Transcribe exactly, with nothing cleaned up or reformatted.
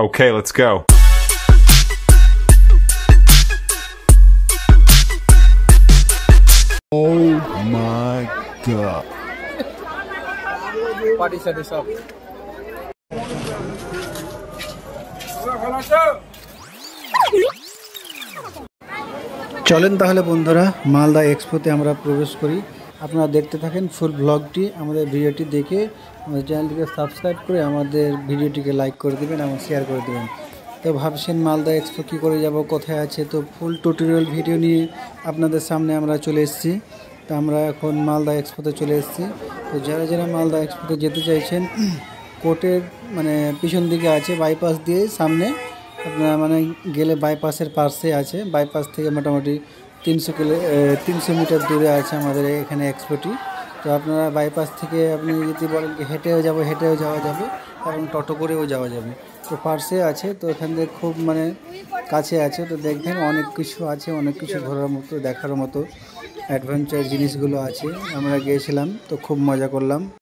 Okay, let's go. Oh my god. Party set is up. চলেন তাহলে বন্ধুরা মালদা এক্সপোতে আমরা প্রবেশ করি। আপনারা দেখতে থাকেন ফুল ব্লগটি। আমাদের ভিডিওটি দেখে আমাদের চ্যানেলটিকে সাবস্ক্রাইব করে আমাদের ভিডিওটিকে লাইক করে দেবেন এবং শেয়ার করে দেবেন। তো ভাবছেন মালদা এক্সপো কী করে যাব, কোথায় আছে, তো ফুল টিউটোরিয়াল ভিডিও নিয়ে আপনাদের সামনে আমরা চলে এসেছি। তো আমরা এখন মালদা এক্সপোতে চলে এসেছি। তো যারা যারা মালদা এক্সপোতে যেতে চাইছেন, কোর্টের মানে পিছন দিকে আছে, বাইপাস দিয়ে সামনে আপনারা মানে গেলে বাইপাসের পাশে আছে। বাইপাস থেকে মোটামুটি তিনশো কিলো তিনশো মিটার দূরে আছে আমাদের এখানে এক্সপোটি। তো আপনারা বাইপাস থেকে আপনি যদি বলেন কি হেঁটেও যাবো, হেঁটেও যাওয়া যাবে এবং টোটো করেও যাওয়া যাবে। তো পাশে আছে, তো এখান থেকে খুব মানে কাছে আছে। তো দেখবেন অনেক কিছু আছে, অনেক কিছু ঘোরার মতো, দেখার মতো অ্যাডভেঞ্চার জিনিসগুলো আছে। আমরা গিয়েছিলাম, তো খুব মজা করলাম।